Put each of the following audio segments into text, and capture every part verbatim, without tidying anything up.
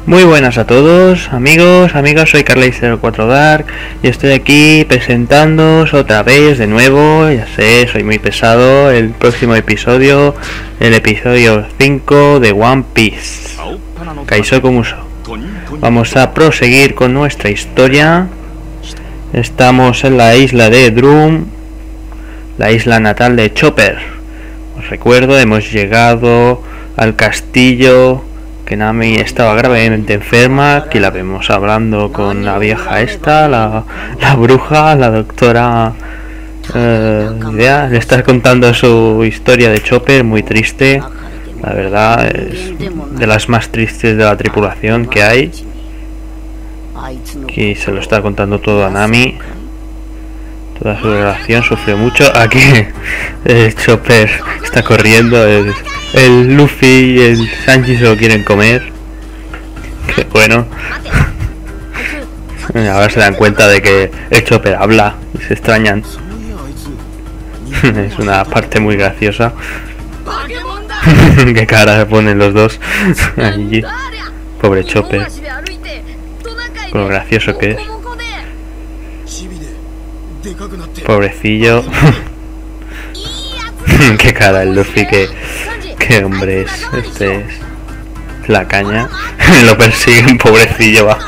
Muy buenas a todos, amigos, amigas, soy Carley cero cuatro Dark y estoy aquí presentándoos otra vez de nuevo, ya sé, soy muy pesado, el próximo episodio, el episodio cinco de One Piece, Kaizoku Musou. Vamos a proseguir con nuestra historia. Estamos en la isla de Drum, la isla natal de Chopper. Os recuerdo, hemos llegado al castillo, que Nami estaba gravemente enferma. Aquí la vemos hablando con la vieja esta, la, la bruja, la doctora eh, idea. Le está contando su historia de Chopper, muy triste. La verdad es de las más tristes de la tripulación que hay. Aquí se lo está contando todo a Nami. Toda su relación sufrió mucho. Aquí el Chopper está corriendo. El, el Luffy y el Sanji se lo quieren comer. Qué bueno. Ahora se dan cuenta de que el Chopper habla y se extrañan. Es una parte muy graciosa. Qué cara se ponen los dos allí. Pobre Chopper. Lo gracioso que es. Pobrecillo. Qué cara el Luffy, que, que hombre es. Este es la caña. Lo persiguen, pobrecillo, va.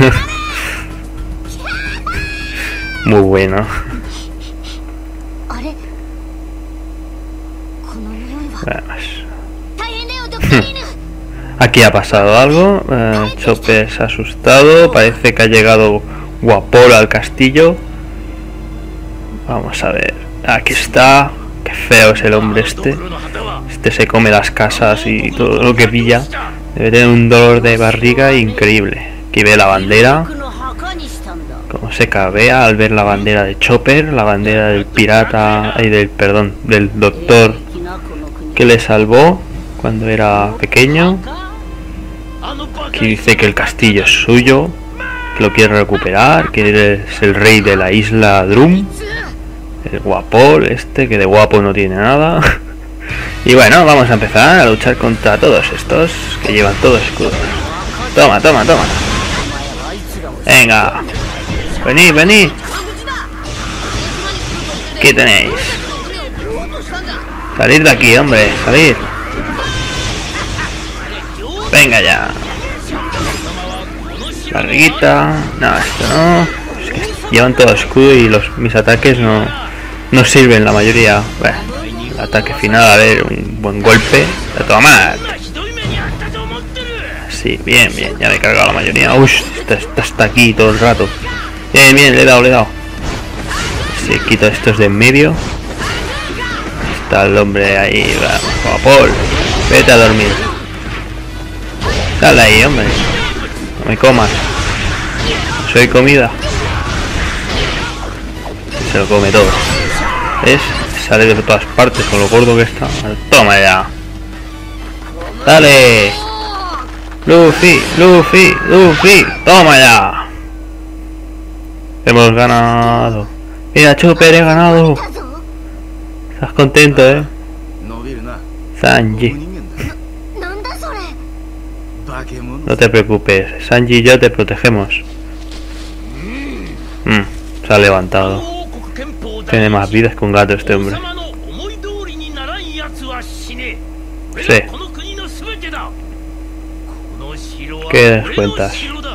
Muy bueno. Aquí ha pasado algo. uh, Chopper se ha asustado. Parece que ha llegado Guapol al castillo. Vamos a ver. Aquí está. Qué feo es el hombre este. Este se come las casas y todo lo que pilla. Debe tener un dolor de barriga increíble. Aquí ve la bandera. Como se cabea al ver la bandera de Chopper. La bandera del pirata. Y del, perdón, del doctor que le salvó cuando era pequeño. Aquí dice que el castillo es suyo, que lo quiere recuperar, que es el rey de la isla Drum. El Guapol este, que de guapo no tiene nada. Y bueno, vamos a empezar a luchar contra todos estos que llevan todos escudos. Toma, toma, toma. Venga. Venid, venid. ¿Qué tenéis? Salid de aquí, hombre, salid. Venga ya. Barriguita. No, esto no. Es que llevan todo escudo y los mis ataques no, no sirven la mayoría. Bueno, el ataque final, a ver, un buen golpe. A tomar. Sí, bien, bien. Ya me he cargado la mayoría. Uy, está, está hasta aquí todo el rato. Bien, bien, le he dado, le he dado. Si quito estos de en medio. Está el hombre ahí. Vamos, Paul. Vete a dormir. Dale ahí, hombre. No me comas. Soy comida. Se lo come todo. ¿Ves? Sale de todas partes con lo gordo que está. Toma ya. Dale. Luffy, Luffy, Luffy. Toma ya. Hemos ganado. Mira, Chopper, he ganado. Estás contento, eh. Sanji. No te preocupes, Sanji y yo te protegemos. Mm, se ha levantado. Tiene más vidas que un gato este hombre. Sí. ¿Qué cuentas?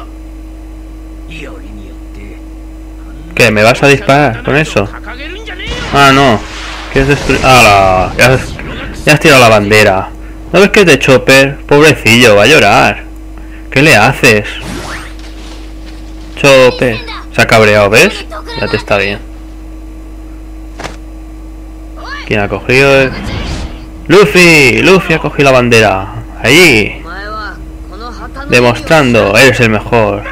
¿Qué? ¿Me vas a disparar con eso? Ah, no. ¿Quieres destruir? ¡Ah! Ya has, ya has tirado la bandera. ¿No ves que es de Chopper? Pobrecillo, va a llorar. ¿Qué le haces? Chopper. Se ha cabreado, ¿ves? Ya te está bien. ¿Quién ha cogido? ¡Luffy! ¡Luffy ha cogido la bandera! ¡Allí! Demostrando, eres el mejor.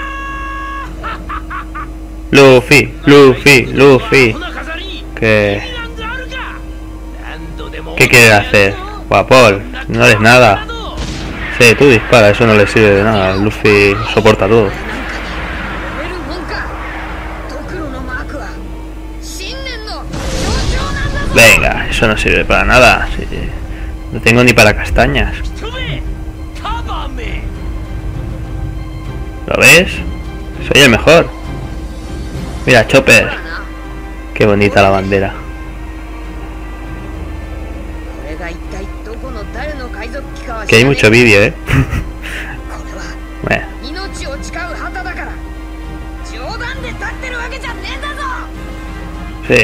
Luffy, Luffy, Luffy. ¿Qué? ¿Qué quieres hacer? Guapol, no eres nada. Sí, tú dispara, eso no le sirve de nada. Luffy soporta todo. Venga, eso no sirve para nada. Sí, sí. No tengo ni para castañas. ves? Soy el mejor. Mira, Chopper. Qué bonita la bandera. Que hay mucho vídeo, ¿eh? Bueno. Sí.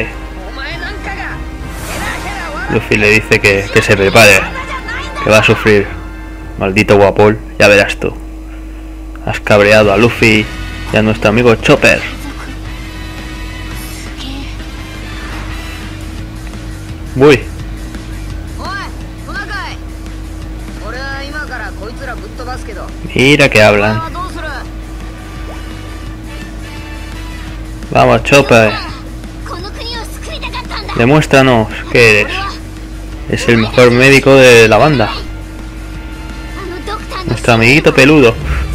Luffy le dice que, que se prepare, que va a sufrir. Maldito Guapol, ya verás tú. Has cabreado a Luffy y a nuestro amigo Chopper. Uy. Mira que hablan. Vamos, Chopper. Demuéstranos que eres. Es el mejor médico de la banda. Nuestro amiguito peludo.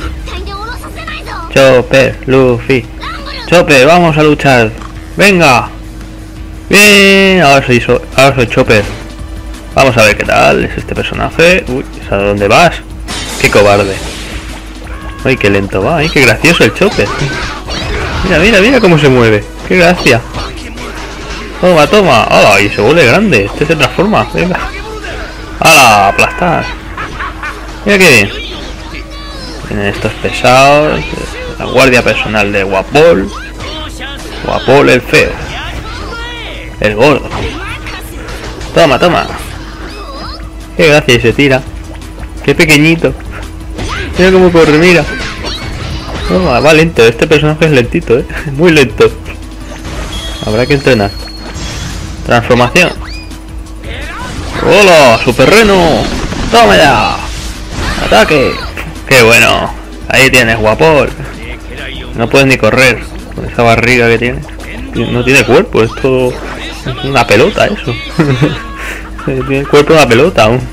Chopper, Luffy. Chopper, vamos a luchar. Venga. Bien, ahora soy, so ahora soy Chopper. Vamos a ver qué tal es este personaje. Uy, ¿a dónde vas? Qué cobarde. Ay, qué lento va. Ay, qué gracioso el Chopper. Mira, mira, mira cómo se mueve. Qué gracia. Toma, toma. Ay, se vuelve grande. Este se transforma. Venga. ¡Hala! Aplastar. Mira qué bien. Tienen estos pesados. La guardia personal de Guapol. Guapol el feo. El gordo. Toma, toma. Qué gracia, y se tira. Qué pequeñito. Mira cómo corre, mira. Toma, va lento. Este personaje es lentito, ¿eh? Muy lento. Habrá que entrenar. Transformación. ¡Hola! ¡Super Reno! ¡Toma ya! ¡Ataque! ¡Qué bueno! Ahí tienes, Guapol. No puedes ni correr con esa barriga que tienes. No tiene cuerpo, es todo es una pelota eso. Tiene el cuerpo de una pelota aún.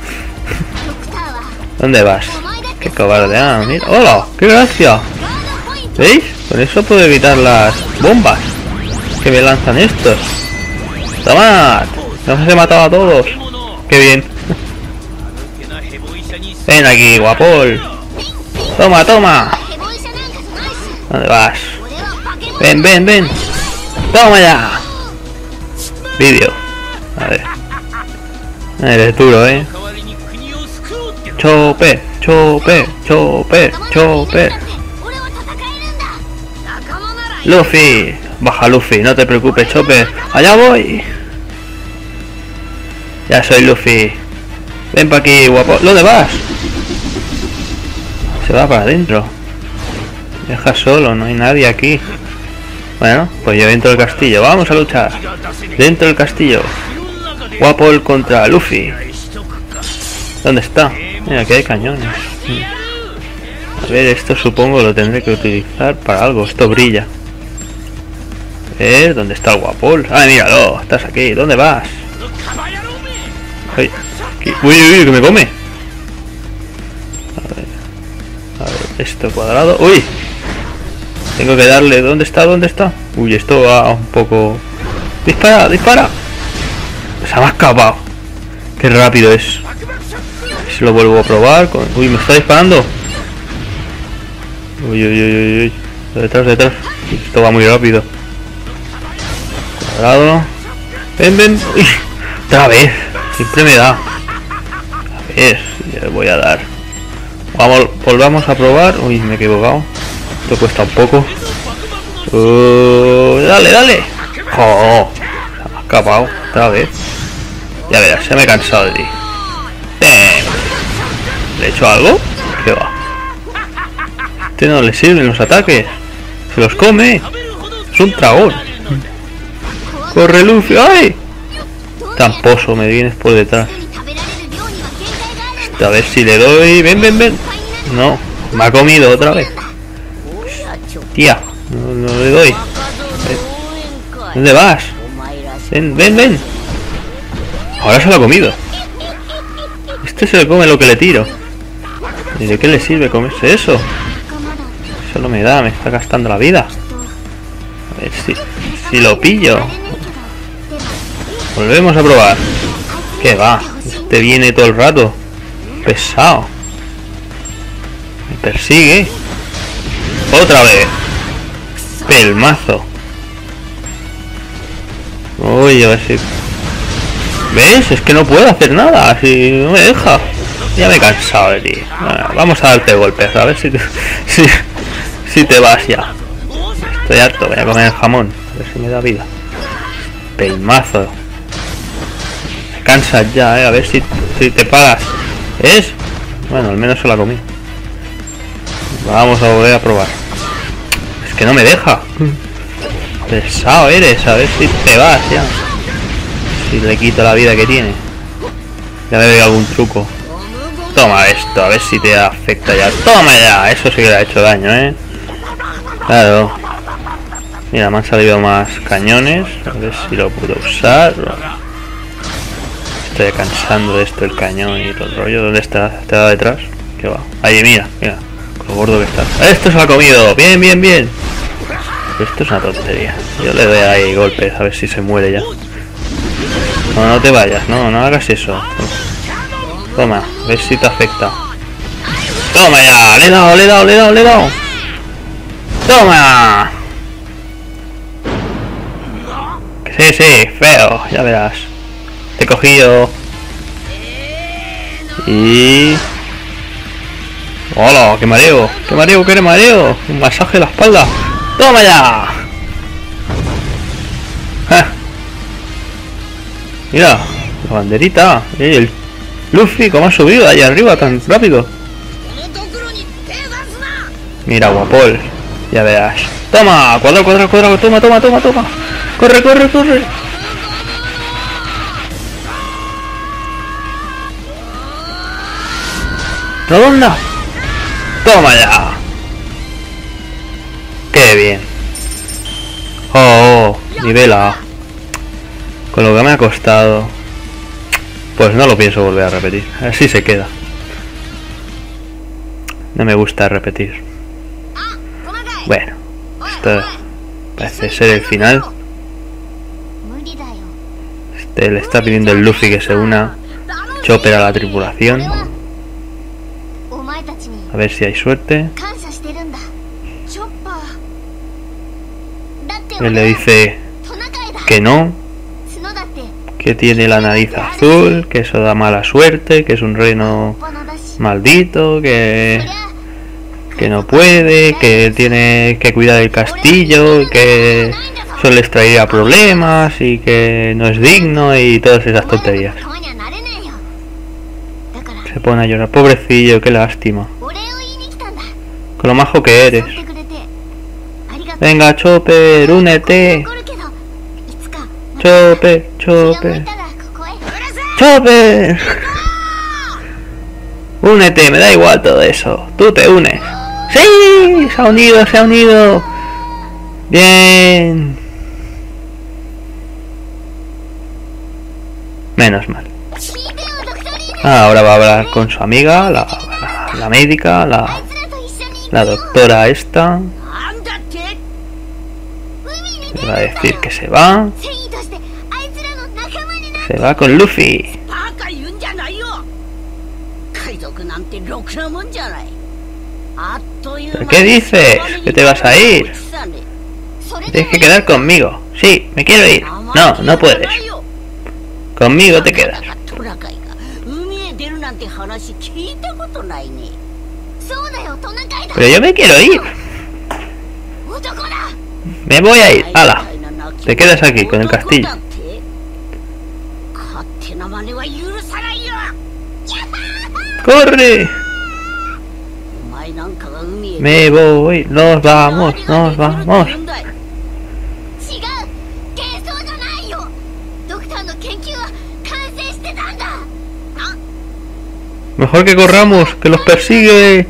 ¿Dónde vas? Qué cobarde. Ah, mira. ¡Hola! ¡Qué gracia! ¿Veis? Con eso puedo evitar las bombas que me lanzan estos. ¡Tomad! Nos he matado a todos. ¡Qué bien! Ven aquí, Guapol. Toma, toma. ¿Dónde vas? Ven, ven, ven. Toma ya. Vídeo. A ver. Eres duro, eh. Chopper, Chopper, Chopper, Chopper. Luffy. Baja, Luffy, no te preocupes, Chopper. Allá voy. Ya soy Luffy. Ven para aquí, Guapo. ¿Dónde vas? Se va para adentro. Deja solo, no hay nadie aquí. Bueno, pues yo dentro del castillo. Vamos a luchar. Dentro del castillo. Guapol contra Luffy. ¿Dónde está? Mira, aquí hay cañones. A ver, esto supongo lo tendré que utilizar para algo. Esto brilla. A ver, ¿dónde está el Guapol? Ah, míralo, estás aquí. ¿Dónde vas? Ay, uy, uy, uy, que me come. A ver, a ver, esto cuadrado. Uy, tengo que darle. ¿Dónde está? ¿Dónde está? Uy, esto va un poco. Dispara, dispara. Se me ha escapado. Qué rápido es. Si lo vuelvo a probar con... Uy, me está disparando. Uy, uy, uy, uy. Detrás, detrás. Esto va muy rápido. Cuadrado. Ven, ven. Uy, otra vez. Siempre me da. A ver, ya le voy a dar. Vamos, volvamos a probar. Uy, me he equivocado. Esto cuesta un poco. Uh, dale, dale. Oh, se me ha escapado otra vez. Ya verás, se me he cansado de ti. ¡Bam! ¿Le he hecho algo? ¿Qué va? Este no le sirven los ataques. Se los come. Es un dragón. ¡Corre, Luffy! ¡Ay! Tramposo, me vienes por detrás. A ver si le doy. Ven, ven, ven. No, me ha comido otra vez. Tía, no, no le doy. ¿Dónde vas? Ven, ven, ven. Ahora se lo ha comido. Este se le come lo que le tiro. ¿Y de qué le sirve comerse eso? Solo me da, me está gastando la vida. A ver si, si lo pillo. Volvemos a probar. ¿Qué va? Este viene todo el rato. Pesado. Me persigue. Otra vez. Pelmazo. Uy, a ver si... ¿Ves? Es que no puedo hacer nada. Si no me deja. Ya me he cansado de ti. Bueno, vamos a darte golpes. A ver si te, si, si te vas ya. Estoy harto. Voy a comer el jamón. A ver si me da vida. Pelmazo. Me cansas ya, eh. A ver si, si te paras. ¿Es? Bueno, al menos se la comí. Vamos a volver a probar. Es que no me deja. Pesado eres. A ver si te vas ya. Si le quito la vida que tiene. Ya me veo algún truco. Toma esto, a ver si te afecta ya. Toma ya, eso sí que le ha hecho daño, eh. Claro. Mira, me han salido más cañones. A ver si lo puedo usar. Estoy cansando de esto, el cañón y todo el rollo. ¿Dónde está? ¿Está detrás? ¿Qué va? Ahí, mira, mira. Con lo gordo que está. Esto se lo ha comido. Bien, bien, bien. Esto es una tontería. Yo le doy ahí golpes a ver si se muere ya. No, no te vayas, no, no hagas eso. Toma, a ver si te afecta. Toma ya, le he dado, le he dado, le he dado, le he dado. Toma. Sí, sí, feo, ya verás. Te he cogido. Y... ¡Hola! ¡Qué mareo! ¡Qué mareo, qué mareo! Un masaje de la espalda. ¡Toma ya! ¡Ja! Mira, la banderita. ¡Eh, el Luffy! ¿Cómo ha subido allá arriba tan rápido? Mira, guapol. Ya verás. ¡Toma! ¡Cuadrado, cuadrado, cuadrado! ¡Toma, toma, toma, toma! ¡Corre, corre, corre! ¡Redonda! ¡Toma ya! ¡Qué bien! ¡Oh! oh nivel A. Con lo que me ha costado. Pues no lo pienso volver a repetir. Así se queda. No me gusta repetir. Bueno, esto parece ser el final. Este le está pidiendo el Luffy que se una Chopper a la tripulación. A ver si hay suerte. Él le dice que no, que tiene la nariz azul, que eso da mala suerte, que es un reno maldito, que que no puede, que tiene que cuidar el castillo, que eso les traería problemas y que no es digno y todas esas tonterías. Se pone a llorar, pobrecillo, qué lástima. Con lo majo que eres. Venga, Chopper, únete. Chopper, Chopper. Chopper. Únete, me da igual todo eso. Tú te unes. ¡Sí! Se ha unido, se ha unido. Bien. Menos mal. Ah, ahora va a hablar con su amiga, la, la, la médica, la, la doctora esta. Le va a decir que se va. Se va con Luffy. ¿Pero qué dices? ¿Que te vas a ir? Tienes que quedar conmigo. Sí, me quiero ir. No, no puedes. Conmigo te quedas. Pero yo me quiero ir. Me voy a ir. ¡Hala! Te quedas aquí con el castillo. ¡Corre! Me voy. Nos vamos. Nos vamos. Mejor que corramos, que los persigue.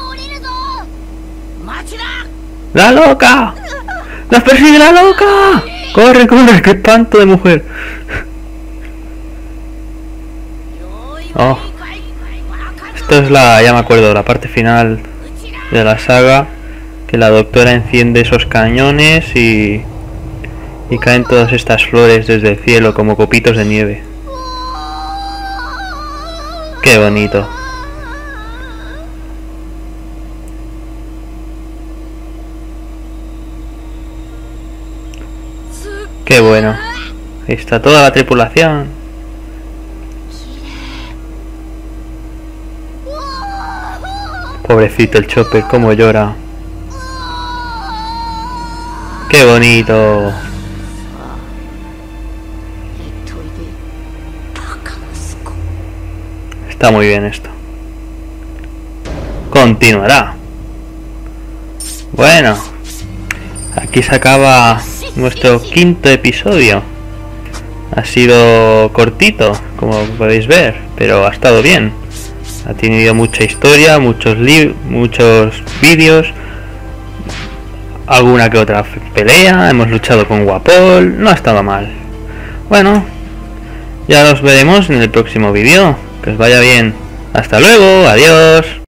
¡La loca! ¡Nos persigue la loca! ¡Corre, corre! ¡Qué espanto de mujer! Oh. Esto es la, ya me acuerdo, la parte final de la saga. Que la doctora enciende esos cañones y... Y caen todas estas flores desde el cielo como copitos de nieve. ¡Qué bonito! Qué bueno. Ahí está toda la tripulación. Pobrecito el Chopper, cómo llora. Qué bonito. Está muy bien esto. Continuará. Bueno, aquí se acaba nuestro quinto episodio. Ha sido cortito, como podéis ver, pero ha estado bien. Ha tenido mucha historia, muchos li muchos vídeos, alguna que otra pelea, hemos luchado con Guapol, no ha estado mal. Bueno, ya nos veremos en el próximo vídeo. Que os vaya bien. Hasta luego, adiós.